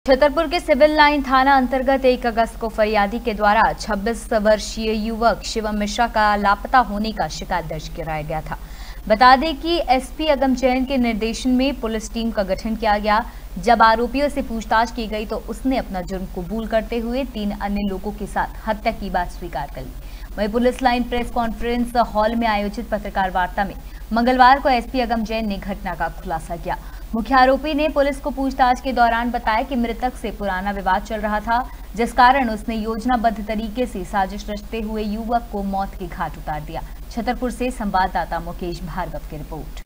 छतरपुर के civil line थाना अंतर्गत 1 अगस्त को फरियादी के द्वारा 26 वर्षीय युवक शिवम मिश्रा का लापता होने का शिकायत दर्ज कराया गया था। बता दें कि एसपी अगम जैन के निर्देशन में पुलिस टीम का गठन किया गया। जब आरोपियों से पूछताछ की गई तो उसने अपना जुर्म कबूल करते हुए 3 अन्य लोगों के साथ हत्या की बात स्वीकार कर ली। वहीं police line press conference hall में आयोजित पत्रकार वार्ता में मंगलवार को एसपी अगम जैन ने घटना का खुलासा किया। मुख्य आरोपी ने पुलिस को पूछताछ के दौरान बताया कि मृतक से पुराना विवाद चल रहा था, जिस कारण उसने योजनाबद्ध तरीके से साजिश रचते हुए युवक को मौत के घाट उतार दिया। छतरपुर से संवाददाता मुकेश भार्गव की रिपोर्ट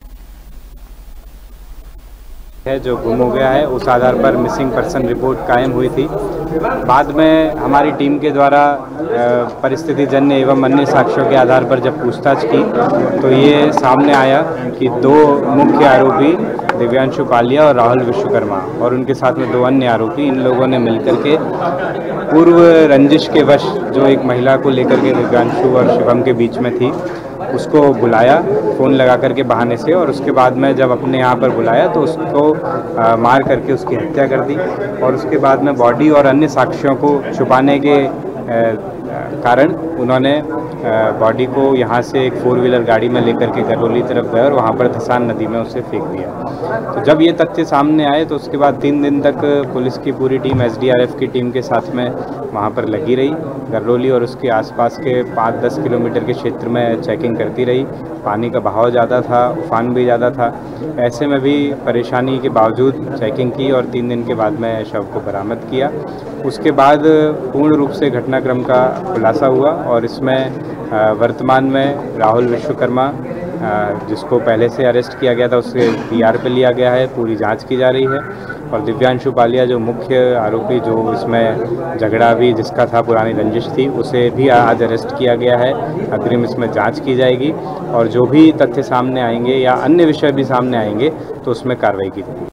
है जो गुम हो गया है। उस आधार पर मिसिंग पर्सन रिपोर्ट कायम हुई थी। बाद में हमारी टीम के द्वारा परिस्थिति जन्य एवं अन्य साक्ष्यों के आधार पर जब पूछताछ की तो ये सामने आया कि 2 मुख्य आरोपी दिव्यांशु पालिया और राहुल विश्वकर्मा और उनके साथ में 2 अन्य आरोपी, इन लोगों ने मिलकर के पूर्व रंजिश के वश जो एक महिला को लेकर के दिव्यांशु और शिवम के बीच में थी, उसको बुलाया फ़ोन लगा करके बहाने से, और उसके बाद में जब अपने यहाँ पर बुलाया तो उसको मार करके उसकी हत्या कर दी। और उसके बाद में बॉडी और अन्य साक्ष्यों को छुपाने के कारण उन्होंने बॉडी को यहाँ से एक 4 व्हीलर गाड़ी में लेकर के गरौली तरफ गए और वहाँ पर धसान नदी में उसे फेंक दिया। तो जब ये तथ्य सामने आए तो उसके बाद 3 दिन तक पुलिस की पूरी टीम SDRF की टीम के साथ में वहाँ पर लगी रही। गरौली और उसके आसपास के 5-10 किलोमीटर के क्षेत्र में चेकिंग करती रही। पानी का बहाव ज़्यादा था, उफान भी ज़्यादा था, ऐसे में भी परेशानी के बावजूद चेकिंग की और 3 दिन के बाद में शव को बरामद किया। उसके बाद पूर्ण रूप से घटनाक्रम का खुलासा हुआ और इसमें वर्तमान में राहुल विश्वकर्मा, जिसको पहले से अरेस्ट किया गया था, उससे PR पे लिया गया है, पूरी जांच की जा रही है। और दिव्यांशु पालिया जो मुख्य आरोपी, जो इसमें झगड़ा भी जिसका था, पुरानी रंजिश थी, उसे भी आज अरेस्ट किया गया है। अग्रिम इसमें जांच की जाएगी और जो भी तथ्य सामने आएंगे या अन्य विषय भी सामने आएंगे तो उसमें कार्रवाई की जाएगी।